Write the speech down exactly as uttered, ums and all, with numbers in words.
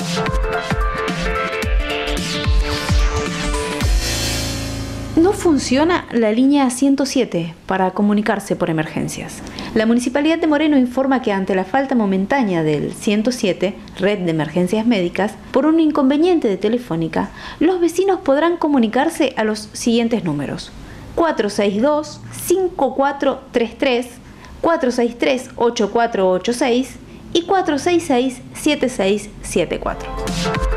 No funciona la línea ciento siete para comunicarse por emergencias. La Municipalidad de Moreno informa que ante la falta momentánea del ciento siete, Red de Emergencias Médicas, por un inconveniente de Telefónica, los vecinos podrán comunicarse a los siguientes números: cuatro seis dos, cinco cuatro tres tres, cuatro seis tres, ocho cuatro ocho seis y cuatro seis seis, siete seis siete cuatro.